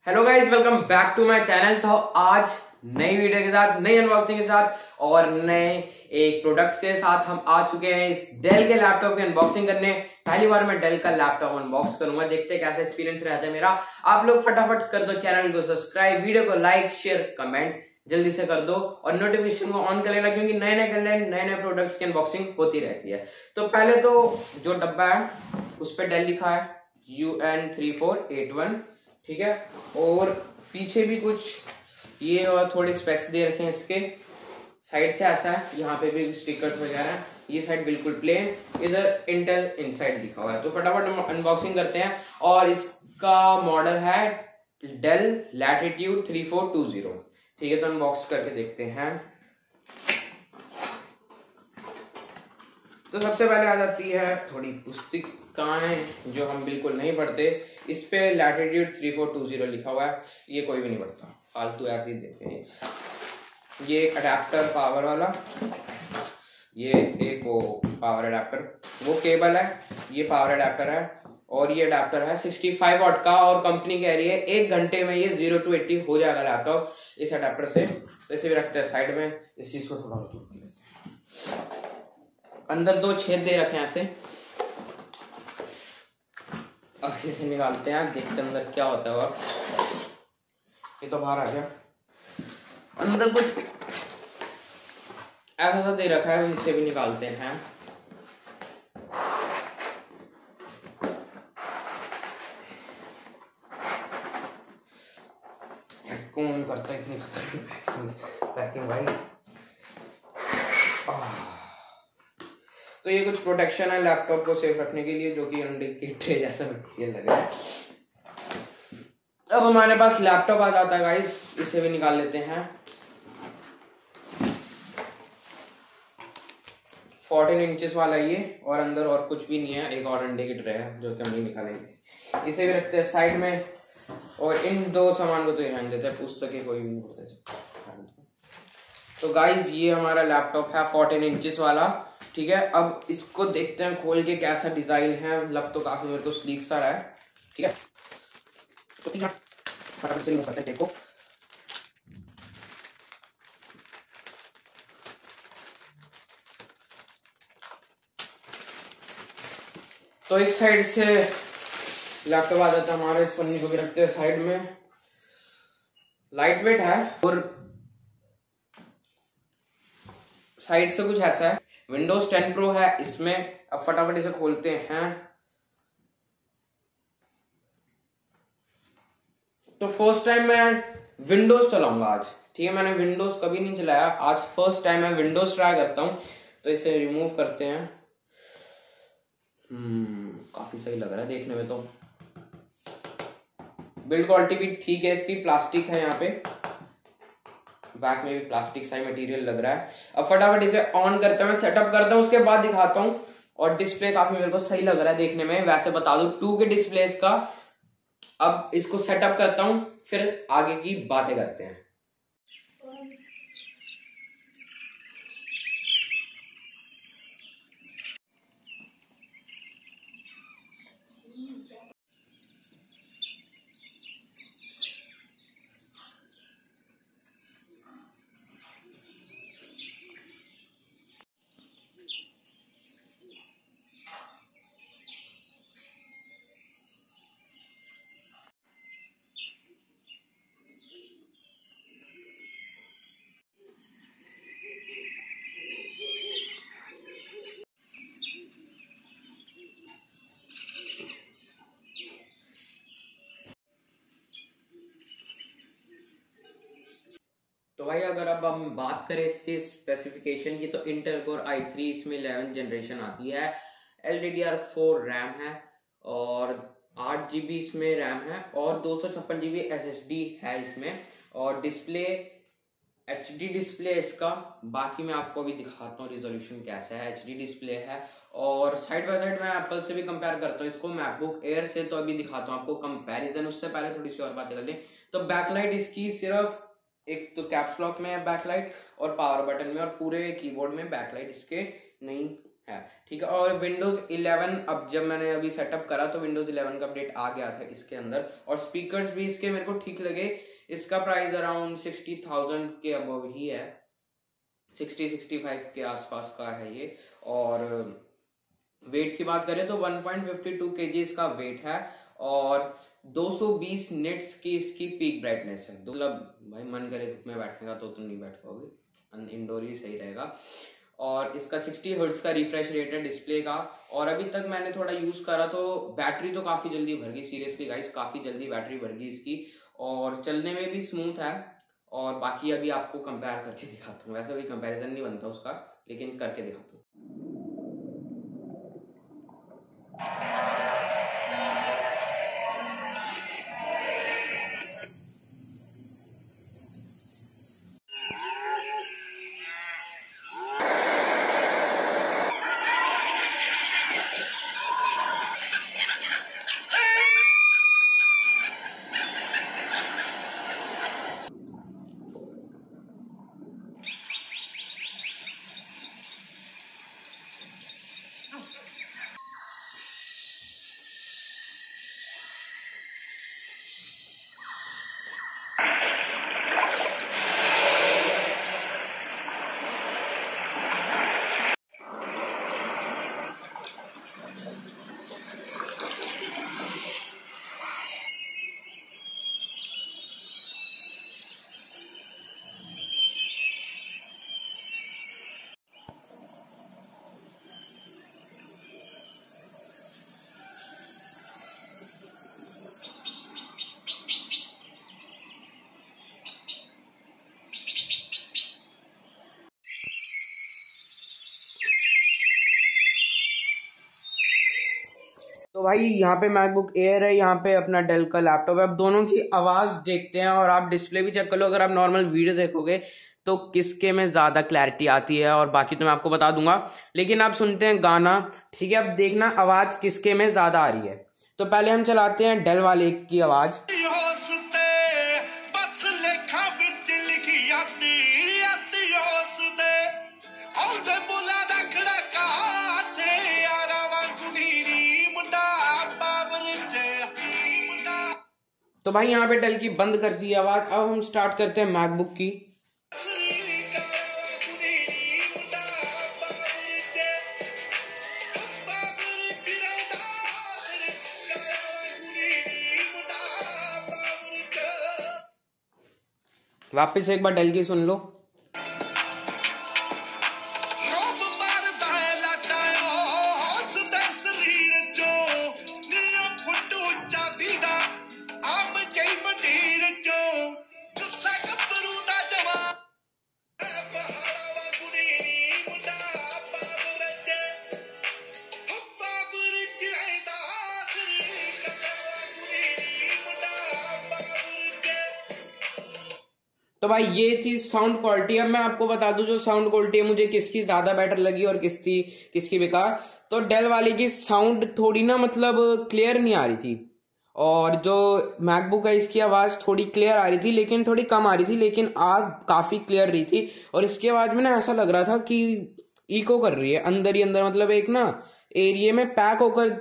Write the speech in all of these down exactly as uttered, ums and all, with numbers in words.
Hello guys, welcome back to my channel. तो आज नई वीडियो के साथ, नई अनबॉक्सिंग के साथ और नए एक प्रोडक्ट के साथ हम आ चुके हैं इस डेल के लैपटॉप की अनबॉक्सिंग करने। पहली बार मैं डेल का लैपटॉप अनबॉक्स करूंगा, देखते हैं कैसा एक्सपीरियंस रहता है मेरा। आप लोग फटाफट कर दो चैनल को सब्सक्राइब, वीडियो को लाइक शेयर कमेंट जल्दी से कर दो और नोटिफिकेशन को ऑन कर लेना, क्योंकि नए नए कंटेंट नए नए प्रोडक्ट्स की अनबॉक्सिंग होती रहती है। तो पहले तो जो डब्बा है उस पर डेल लिखा है U N three four eight one, ठीक है। और पीछे भी कुछ ये और थोड़े स्पेक्स दे रखे हैं इसके। साइड से ऐसा है, यहाँ पे भी स्टिकर्स वगैरह हैं। ये साइड बिल्कुल प्लेन, इधर इंटेल इनसाइड लिखा हुआ है। तो फटाफट अनबॉक्सिंग करते हैं। और इसका मॉडल है Dell Latitude three four two zero, ठीक है। तो अनबॉक्स करके देखते हैं। तो सबसे पहले आ जाती है थोड़ी पुस्तिकाएं जो हम बिल्कुल नहीं पढ़ते। इस पे Latitude three four two zero लिखा हुआ है, ये कोई भी नहीं पढ़ता, फालतू ऐसे ही देते हैं। ये अडेप्टर पावर वाला, ये एक वो पावर अडेप्टर, वो केबल है, ये पावर अडेप्टर है। और ये अडेप्टर है सिक्सटी फाइव वाट का, और कंपनी कह रही है एक घंटे में ये जीरो टू एट्टी हो जाएगा लैपटॉप इस अडेप्टर से। तो इसे भी रखते हैं साइड में। इस चीज को थोड़ा अंदर दो छेद दे रखे हैं ऐसे, अब इसे निकालते हैं, देखते हैं अंदर क्या होता है। और ये तो बाहर आ गया। अंदर कुछ ऐसा सा दे रखा है, इसे भी निकालते हैं। कौन करता है इतनी खतरनाक पैकिंग भाई। तो ये कुछ प्रोटेक्शन है लैपटॉप को सेफ रखने के लिए, जो कि अंडे के ट्रे जैसा मटेरियल लग रहा है। अब हमारे पास लैपटॉप आ जाता है गाइस, इसे भी निकाल लेते हैं। फोर्टीन इंचेस वाला ये, और अंदर और कुछ भी नहीं है, एक और अंडे की ट्रे है जो कि हम नहीं निकालेंगे। इसे भी रखते हैं साइड में। और इन दो सामान को तो ये रहने देते हैं, पुस्तकें कोई भी नहीं पढ़ते। तो गाइस ये हमारा लैपटॉप है फोर्टीन इंचेस वाला, ठीक है। अब इसको देखते हैं खोल के कैसा डिजाइन है। लग तो काफी मेरे को स्लीक सा रहा है, ठीक है। तो ठीक है, फटाफट से रिमूव करते हैं टेप को। तो इस साइड से लैपटॉप आ जाता है हमारे। इस पन्नी को भी रखते हैं साइड में। लाइट वेट है और साइड से कुछ ऐसा है। विंडोज टेन प्रो है इसमें। अब फटाफट इसे खोलते हैं। तो फर्स्ट टाइम मैं विंडोज चलाऊंगा आज, ठीक है। मैंने विंडोज कभी नहीं चलाया, आज फर्स्ट टाइम मैं विंडोज ट्राई करता हूं। तो इसे रिमूव करते हैं। हम्म काफी सही लग रहा है देखने में। तो बिल्ड क्वालिटी भी ठीक है इसकी, प्लास्टिक है यहाँ पे, बैक में भी प्लास्टिक सा मटेरियल लग रहा है। अब फटाफट इसे ऑन करते हैं, मैं सेटअप करता हूँ, उसके बाद दिखाता हूँ। और डिस्प्ले काफी मेरे को सही लग रहा है देखने में, वैसे बता दूं टू के डिस्प्ले इसका। अब इसको सेटअप करता हूँ, फिर आगे की बातें करते हैं। तो भाई अगर अब हम बात करें इसके स्पेसिफिकेशन की, तो इंटेल कोर आई थ्री इसमें इलेवेंथ जनरेशन आती है। L D D R four RAM है और आठ जीबी इसमें रैम है और दो सौ छप्पन जीबी एस एस डी है इसमें। और डिस्प्ले एच डी डिस्प्ले इसका। बाकी मैं आपको अभी दिखाता हूँ रिजोल्यूशन कैसा है। एच डी डिस्प्ले है। और साइड बाय साइड मैं एप्पल से भी कंपेयर करता हूँ इसको मैकबुक एयर से, तो अभी दिखाता हूँ आपको कंपैरिजन। उससे पहले थोड़ी सी और बातें कर लें। तो बैकलाइट इसकी सिर्फ एक तो कैप्स लॉक में है बैकलाइट और पावर बटन में, और पूरे कीबोर्ड में बैकलाइट इसके नहीं है, ठीक है। और विंडोज इलेवन अब जब मैंने अभी सेटअप करा तो विंडोज इलेवन का अपडेट आ गया था इसके अंदर, और स्पीकर्स भी इसके मेरे को ठीक लगे। इसका प्राइस अराउंड सिक्सटी थाउजेंड के अबव ही है, सिक्सटी सिक्सटी फाइव के आसपास का है ये। और वेट की बात करें तो one point fifty two kg इसका वेट है, और दो सौ बीस निट्स की इसकी पीक ब्राइटनेस है। मतलब भाई मन करे धूप में बैठने का तो तुम नहीं बैठ पाओगे, इंडोर ही सही रहेगा। और इसका सिक्सटी हर्ट्ज का रिफ्रेश रेट है डिस्प्ले का। और अभी तक मैंने थोड़ा यूज करा तो बैटरी तो काफी जल्दी भर गई, सीरियसली गाइस काफी जल्दी बैटरी भर गई इसकी, और चलने में भी स्मूथ है। और बाकी अभी आपको कंपेयर करके दिखाता हूँ, वैसे भी कंपैरिजन नहीं बनता उसका, लेकिन करके दिखाता हूँ। तो भाई यहाँ पे मैकबुक एयर है, यहाँ पे अपना डेल का लैपटॉप है। अब दोनों की आवाज देखते हैं और आप डिस्प्ले भी चेक कर लो। अगर आप नॉर्मल वीडियो देखोगे तो किसके में ज्यादा क्लैरिटी आती है, और बाकी तो मैं आपको बता दूंगा, लेकिन आप सुनते हैं गाना, ठीक है। अब देखना आवाज किसके में ज्यादा आ रही है। तो पहले हम चलाते हैं डेल वाले की आवाज। तो भाई यहाँ पे डेल की बंद कर दी आवाज। अब हम स्टार्ट करते हैं मैकबुक की। वापस एक बार डेल की सुन लो। तो भाई ये चीज साउंड क्वालिटी। अब मैं आपको बता दूं जो साउंड क्वालिटी मुझे किसकी ज्यादा बेटर लगी और किसकी किसकी बेकार। तो डेल वाली की साउंड थोड़ी ना मतलब क्लियर नहीं आ रही थी, और जो मैकबुक है इसकी आवाज थोड़ी क्लियर आ रही थी, लेकिन थोड़ी कम आ रही थी, लेकिन आग काफी क्लियर रही थी। और इसकी आवाज में ना ऐसा लग रहा था कि इको कर रही है अंदर ही अंदर, मतलब एक ना एरिया में पैक होकर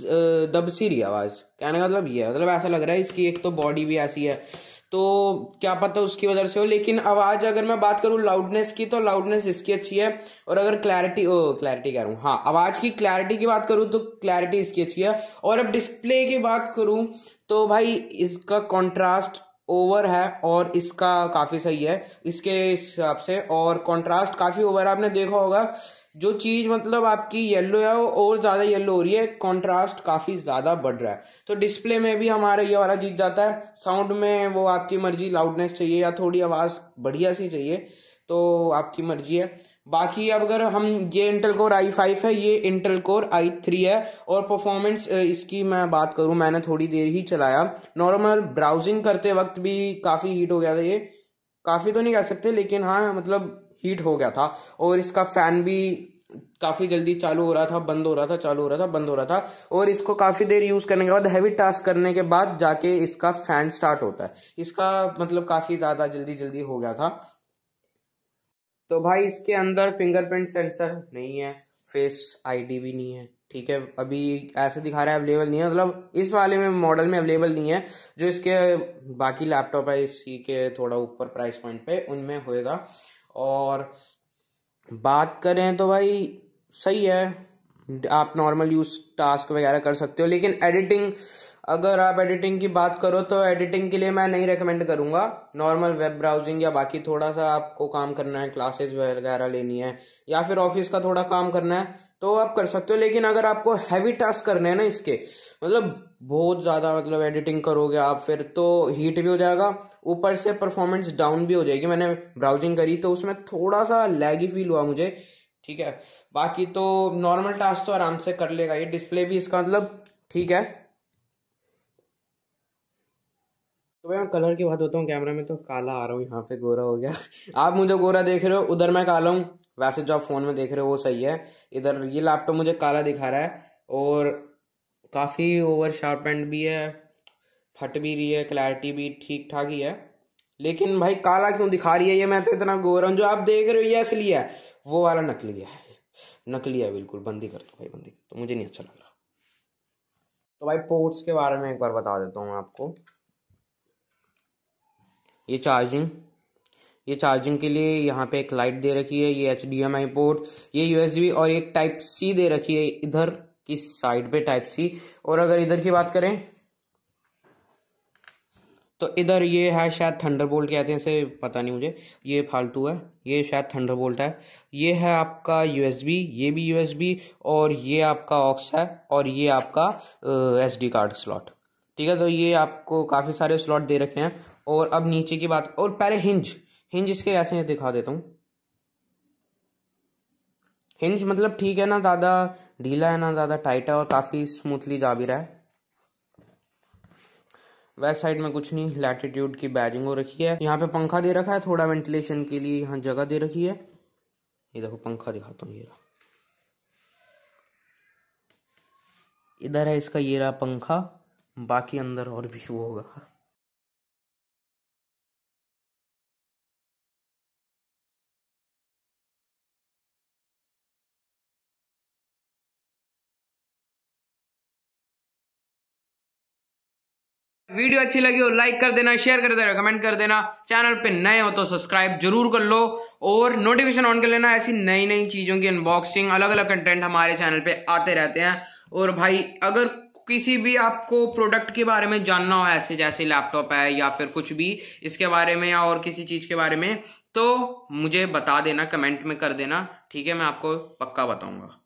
दब सी रही आवाज। कहने का मतलब ये है, मतलब ऐसा लग रहा है इसकी एक तो बॉडी भी ऐसी है, तो क्या पता उसकी वजह से हो। लेकिन आवाज अगर मैं बात करूं लाउडनेस की, तो लाउडनेस इसकी अच्छी है। और अगर क्लैरिटी ओ क्लैरिटी कह रहा हूं, हाँ आवाज की क्लैरिटी की बात करूं तो क्लैरिटी इसकी अच्छी है। और अब डिस्प्ले की बात करूं तो भाई इसका कॉन्ट्रास्ट ओवर है और इसका काफी सही है इसके हिसाब से। और कॉन्ट्रास्ट काफी ओवर है, आपने देखा होगा जो चीज मतलब आपकी येलो है वो और ज्यादा येलो हो रही है, कंट्रास्ट काफी ज्यादा बढ़ रहा है। तो डिस्प्ले में भी हमारा ये वाला जीत जाता है। साउंड में वो आपकी मर्जी, लाउडनेस चाहिए या थोड़ी आवाज बढ़िया सी चाहिए तो आपकी मर्जी है। बाकी अब अगर हम ये इंटेल कोर आई फाइव है, ये इंटेल कोर आई थ्री है। और परफॉर्मेंस इसकी मैं बात करूं, मैंने थोड़ी देर ही चलाया, नॉर्मल ब्राउजिंग करते वक्त भी काफी हीट हो गया था। ये काफी तो नहीं कह सकते, लेकिन हाँ मतलब हीट हो गया था। और इसका फैन भी काफी जल्दी चालू हो रहा था, बंद हो रहा था, चालू हो रहा था, बंद हो रहा था। और इसको काफी देर यूज करने के बाद, हैवी टास्क करने के बाद जाके इसका फैन स्टार्ट होता है। इसका मतलब काफी ज्यादा जल्दी जल्दी हो गया था। तो भाई इसके अंदर फिंगरप्रिंट सेंसर नहीं है, फेस आईडी भी नहीं है, ठीक है। अभी ऐसे दिखा रहा है अवेलेबल नहीं है, मतलब इस वाले में मॉडल में अवेलेबल नहीं है। जो इसके बाकी लैपटॉप है इसी के थोड़ा ऊपर प्राइस पॉइंट पे उनमें होएगा। और बात करें तो भाई सही है, आप नॉर्मल यूज टास्क वगैरह कर सकते हो, लेकिन एडिटिंग, अगर आप एडिटिंग की बात करो तो एडिटिंग के लिए मैं नहीं रेकमेंड करूंगा। नॉर्मल वेब ब्राउजिंग या बाकी थोड़ा सा आपको काम करना है, क्लासेस वगैरह लेनी है या फिर ऑफिस का थोड़ा काम करना है तो आप कर सकते हो। लेकिन अगर आपको हैवी टास्क करने हैं ना इसके, मतलब बहुत ज्यादा मतलब एडिटिंग करोगे आप, फिर तो हीट भी हो जाएगा, ऊपर से परफॉर्मेंस डाउन भी हो जाएगी। मैंने ब्राउजिंग करी तो उसमें थोड़ा सा लैगी फील हुआ मुझे, ठीक है। बाकी तो नॉर्मल टास्क तो आराम से कर लेगा ये। डिस्प्ले भी इसका मतलब ठीक है। तो भाई मैं कलर की बात होता हूँ, कैमरा में तो काला आ रहा हूँ, यहाँ पे गोरा हो गया आप मुझे गोरा देख रहे हो, उधर मैं काला हूँ। वैसे जो आप फोन में देख रहे हो वो सही है, इधर ये लैपटॉप मुझे काला दिखा रहा है और काफ़ी ओवर शार्पेंड भी है, फट भी रही है, क्लैरिटी भी ठीक ठाक ही है। लेकिन भाई काला क्यों दिखा रही है ये, मैं तो इतना गोरा हूँ। जो आप देख रहे हो ये असली है, वो वाला नकली है, नकली है बिल्कुल। बंदी कर दो भाई, बंदी कर दो, मुझे नहीं अच्छा लग रहा। तो भाई पोर्ट्स के बारे में एक बार बता देता हूँ आपको। ये चार्जिंग ये चार्जिंग के लिए यहाँ पे एक लाइट दे रखी है, ये H D M I port, ये यू एस बी और एक टाइप सी दे रखी है इधर की साइड पे, टाइप सी। और अगर इधर की बात करें तो इधर ये है शायद थंडरबोल्ट कहते हैं इसे, पता नहीं मुझे, ये फालतू है, ये शायद थंडरबोल्ट है। ये है आपका यू एस बी, ये भी यू एस बी, और ये आपका ऑक्स है, और ये आपका एस डी कार्ड स्लॉट, ठीक है। तो ये आपको काफ़ी सारे स्लॉट दे रखे हैं। और अब नीचे की बात, और पहले हिंज हिंज इसके ऐसे दिखा देता हूँ। हिंज मतलब ठीक है ना, ज़्यादा ढीला है ना ज़्यादा टाइट है, और काफ़ी स्मूथली जा भी रहा है। बैक साइड में कुछ नहीं, लैटिट्यूड की बैजिंग हो रखी है। यहाँ पे पंखा दे रखा है थोड़ा वेंटिलेशन के लिए, यहाँ जगह दे रखी है। ये देखो पंखा दिखाता हूँ, ये रहा, इधर है इसका, ये रहा पंखा। बाकी अंदर और भी वो होगा। वीडियो अच्छी लगी हो लाइक कर देना, शेयर कर देना, कमेंट कर देना। चैनल पे नए हो तो सब्सक्राइब जरूर कर लो और नोटिफिकेशन ऑन कर लेना। ऐसी नई नई चीजों की अनबॉक्सिंग, अलग अलग कंटेंट हमारे चैनल पे आते रहते हैं। और भाई अगर किसी भी आपको प्रोडक्ट के बारे में जानना हो, ऐसे जैसे लैपटॉप है या फिर कुछ भी इसके बारे में या और किसी चीज के बारे में, तो मुझे बता देना, कमेंट में कर देना, ठीक है। मैं आपको पक्का बताऊंगा।